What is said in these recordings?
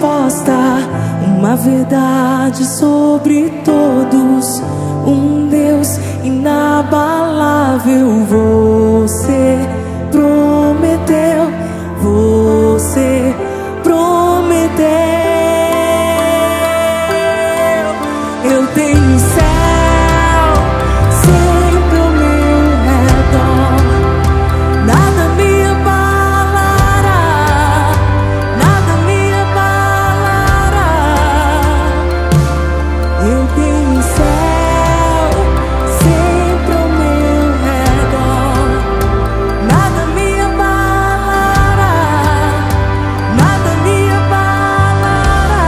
resposta, uma verdade sobre todos, um Deus inabalável. Você prometeu, você prometeu. Eu tenho céu sempre ao meu redor, nada me abalará, nada me abalará. Eu tenho céu sempre ao meu redor, nada me abalará, nada me abalará.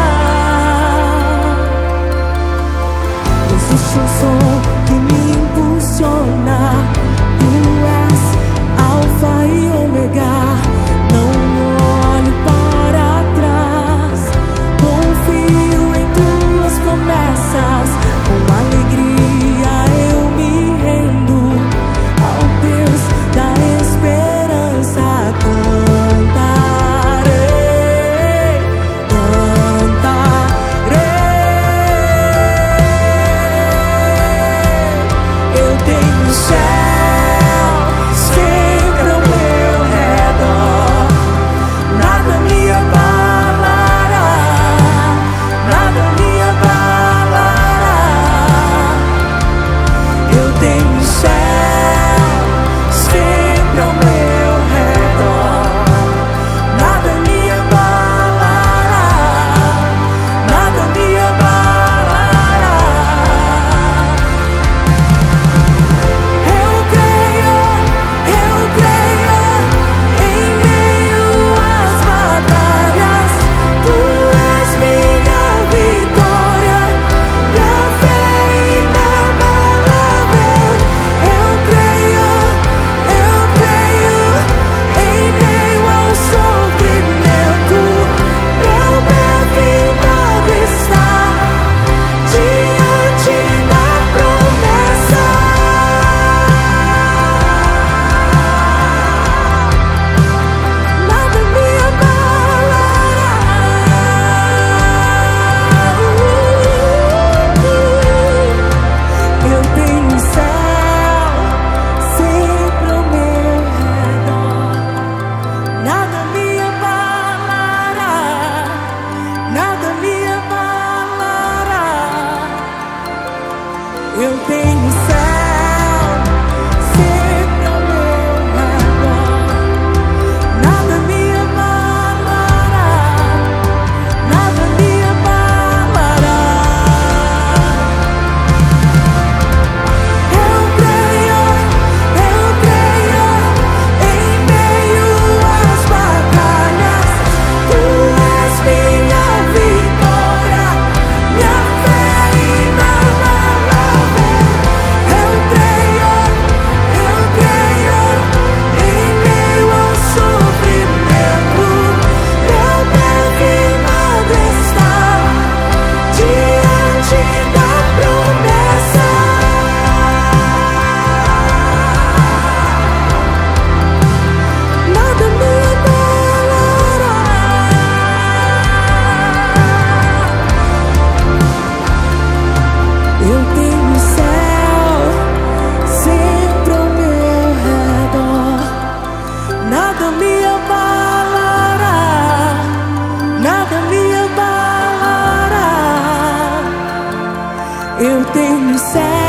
Existe um som que me impulsiona, tu és Alfa e Ômega. Não olho para trás, confio em tuas promessas. Com alegria eu me rendo ao Deus da esperança. Cantarei, cantarei. Eu tenho céu sempre ao meu redor, nada me abalará, nada me abalará. Eu tenho céu sempre ao meu redor, nada me abalará, nada me abalará. Eu creio em meio às batalhas, tu és minha vitória, minha fé inabalável. Eu creio em meio ao sofrimento, meu bem-vindo está diante da promessa. Nada me abalará. Eu tenho céu sempre ao meu redor, nada me abalará, nada me abalará. Eu tenho céu sempre ao meu redor, nada me abalará, nada me abalará. Eu creio em meio às batalhas, tu és minha vitória, minha fé inabalável. Eu creio em meio ao sofrimento, meu bem-vindo está diante da promessa. Nada me abalará. Eu tenho céu sempre ao meu redor, nada me abalará, nada me abalará. Eu tenho céu